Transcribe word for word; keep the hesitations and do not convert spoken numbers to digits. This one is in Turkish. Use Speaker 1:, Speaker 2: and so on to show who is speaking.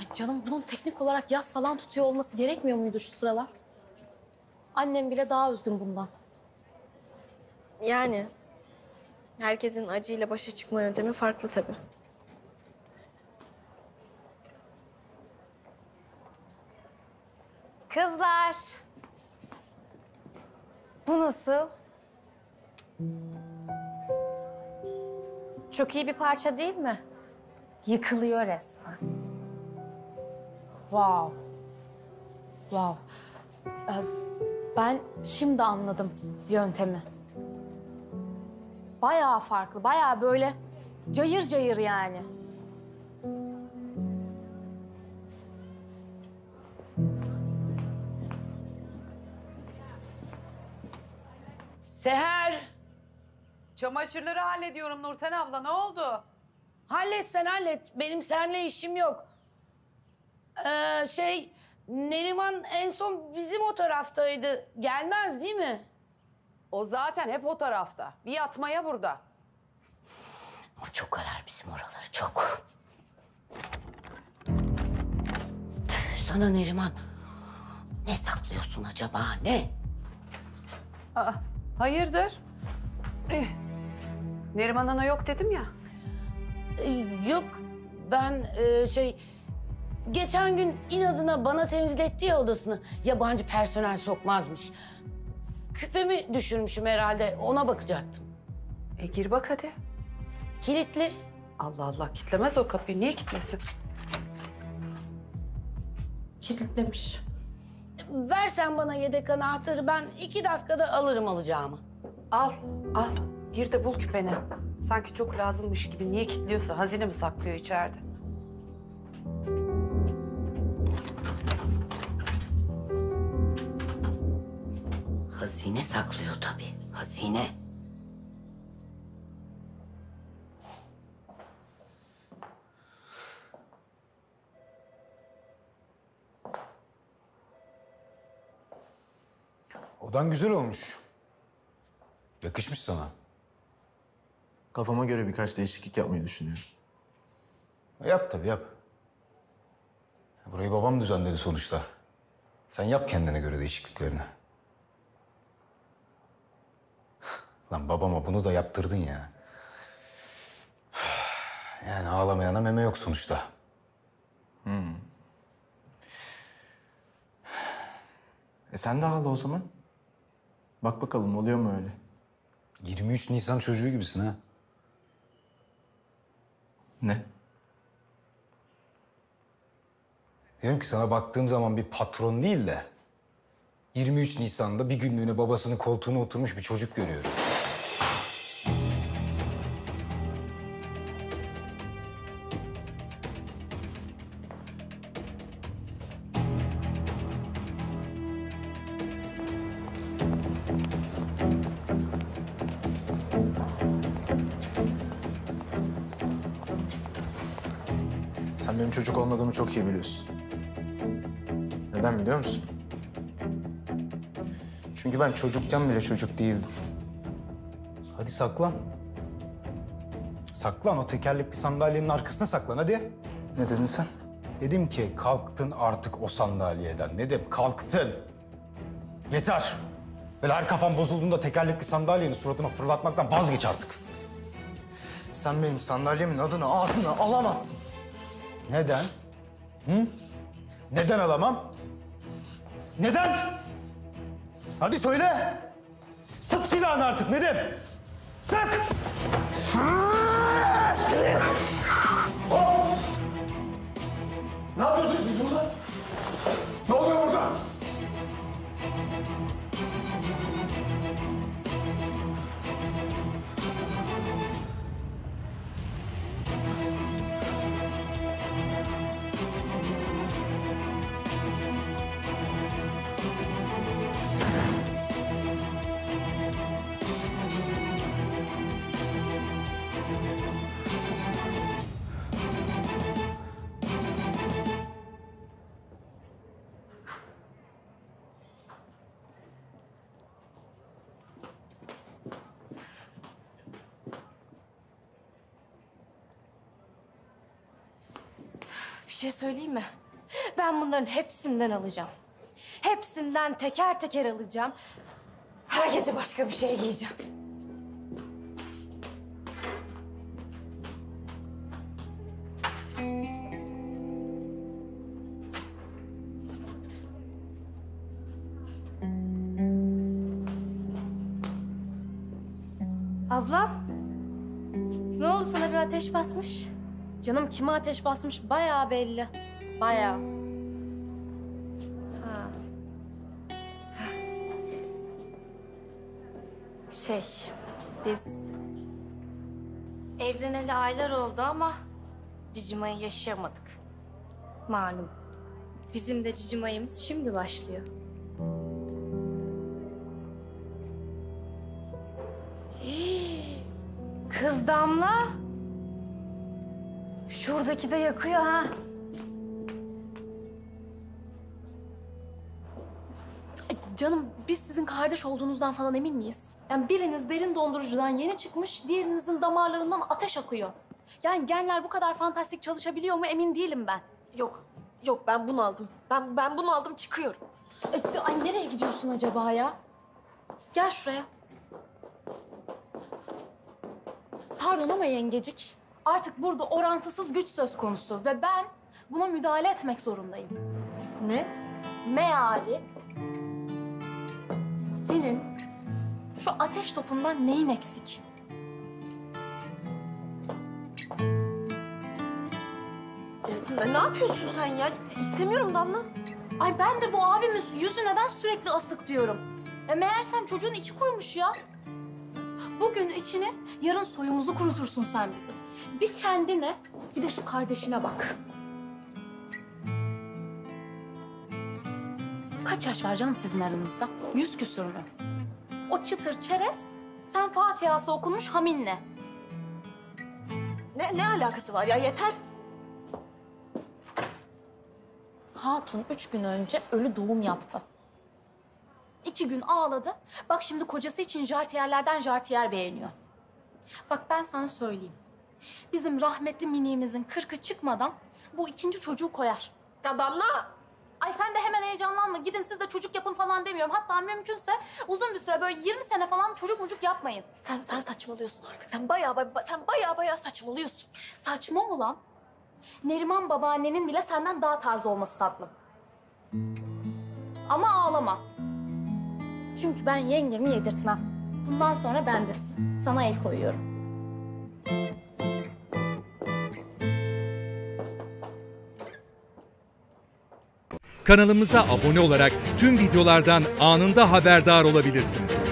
Speaker 1: Canım bunun teknik olarak yas falan tutuyor olması gerekmiyor muydu şu sıralar? Annem bile daha üzgün bundan.
Speaker 2: Yani herkesin acıyla başa çıkma yöntemi farklı tabii.
Speaker 1: Kızlar. Bu nasıl? Çok iyi bir parça değil mi? Yıkılıyor resmen. Wow. Wow. Ee, ben şimdi anladım yöntemi. Bayağı farklı, bayağı böyle cayır cayır yani.
Speaker 3: Seher,
Speaker 4: Çamaşırları hallediyorum Nurten abla. Ne oldu?
Speaker 3: hallet sen hallet. Benim seninle işim yok. Ee, şey, Neriman en son bizim o taraftaydı. Gelmez değil mi?
Speaker 4: O zaten hep o tarafta. Bir yatmaya burada.
Speaker 3: O çok arar bizim oraları, çok. Sana Neriman, ne saklıyorsun acaba, ne?
Speaker 4: Aa, hayırdır? Eh, Neriman Ana yok dedim ya.
Speaker 3: Ee, yok, ben e, şey... Geçen gün inadına bana temizletti ya odasını. Yabancı personel sokmazmış. Küpemi düşürmüşüm herhalde, ona bakacaktım.
Speaker 4: E gir bak hadi.
Speaker 3: Kilitli.
Speaker 4: Allah Allah, kitlemez o kapıyı. Niye kitlesin?
Speaker 2: Kilitlemiş.
Speaker 3: Versen bana yedek anahtarı, ben iki dakikada alırım alacağımı.
Speaker 4: Al, al. Gir de bul küpeni. Sanki çok lazımmış gibi. Niye kilitliyorsa hazine mi saklıyor içeride?
Speaker 3: Hazine saklıyor tabii, hazine.
Speaker 5: Odan güzel olmuş. Yakışmış sana.
Speaker 6: Kafama göre birkaç değişiklik yapmayı düşünüyorum.
Speaker 5: Yap tabii yap. Burayı babam düzenledi sonuçta. Sen yap kendine göre değişikliklerini. Lan babama bunu da yaptırdın ya. Yani ağlamayana meme yok sonuçta.
Speaker 6: E sen de ağla o zaman. Bak bakalım oluyor mu öyle?
Speaker 5: yirmi üç Nisan çocuğu gibisin ha.
Speaker 6: Ne?
Speaker 5: Diyorum ki sana baktığım zaman bir patron değil de... yirmi üç Nisan'da bir günlüğüne babasının koltuğuna oturmuş bir çocuk görüyorum.
Speaker 6: Sen benim çocuk olmadığımı çok iyi biliyorsun. Neden biliyor musun? Çünkü ben çocukken bile çocuk değildim.
Speaker 5: Hadi saklan. Saklan, o tekerlekli sandalyenin arkasına saklan hadi.
Speaker 6: Ne dedin sen?
Speaker 5: Dedim ki kalktın artık o sandalyeden. Ne dedim? Kalktın. Yeter. Böyle her kafan bozulduğunda tekerlekli sandalyenin suratına fırlatmaktan vazgeç artık.
Speaker 6: Sen benim sandalyemin adını ağzına alamazsın.
Speaker 5: Neden? Hı? Neden alamam? Neden? Hadi söyle. Sık silahını artık Nedim. Sık!
Speaker 7: Hop! Ne yapıyorsunuz siz burada? Ne oluyor burada?
Speaker 2: şey söyleyeyim mi? Ben bunların hepsinden alacağım. Hepsinden teker teker alacağım. Her gece başka bir şey giyeceğim. Ablam, ne oldu sana, bir ateş basmış?
Speaker 1: Canım kime ateş basmış bayağı belli. Bayağı.
Speaker 2: Ha. Şey, biz evleneli aylar oldu ama Cicimay'ı yaşayamadık. Malum. Bizim de Cicimay'ımız şimdi başlıyor. Hii, Kız Damla. Şuradaki de yakıyor ha.
Speaker 1: Ay canım biz sizin kardeş olduğunuzdan falan emin miyiz? Yani biriniz derin dondurucudan yeni çıkmış, diğerinizin damarlarından ateş akıyor. Yani genler bu kadar fantastik çalışabiliyor mu emin değilim ben.
Speaker 2: Yok, yok ben bunu aldım. Ben ben bunu aldım, çıkıyorum.
Speaker 1: Ay, ay nereye gidiyorsun acaba ya? Gel şuraya. Pardon ama yengecik. Artık burada orantısız güç söz konusu ve ben buna müdahale etmek zorundayım.
Speaker 2: Ne?
Speaker 1: Meali senin şu ateş topundan neyin eksik?
Speaker 2: Ne, ne yapıyorsun sen ya? İstemiyorum Damla.
Speaker 1: Ay ben de bu abimin yüzü neden sürekli asık diyorum. E meğersem çocuğun içi kurumuş ya. Bugün içini, yarın soyumuzu kurutursun sen bizim. Bir kendine, bir de şu kardeşine bak. Kaç yaş var canım sizin aranızda? Yüz küsür mü? O çıtır çerez, sen Fatiha'sı okunmuş haminle.
Speaker 2: Ne, ne alakası var ya? Yeter.
Speaker 1: Hatun üç gün önce ölü doğum yaptı. İki gün ağladı. Bak şimdi kocası için jartiyerlerden jartiyer beğeniyor. Bak ben sana söyleyeyim. Bizim rahmetli miniğimizin kırkı çıkmadan bu ikinci çocuğu koyar.
Speaker 2: Ya Damla.
Speaker 1: Ay sen de hemen heyecanlanma. Gidin siz de çocuk yapın falan demiyorum. Hatta mümkünse uzun bir süre böyle yirmi sene falan çocuk mucuk yapmayın.
Speaker 2: Sen sen saçmalıyorsun artık. Sen bayağı ba- sen bayağı bayağı saçmalıyorsun.
Speaker 1: Saçma olan Neriman babaannenin bile senden daha tarz olması tatlım. Ama ağlama. Çünkü ben yengemi yedirtmem. Bundan sonra bendesin. Sana el koyuyorum.
Speaker 8: Kanalımıza abone olarak tüm videolardan anında haberdar olabilirsiniz.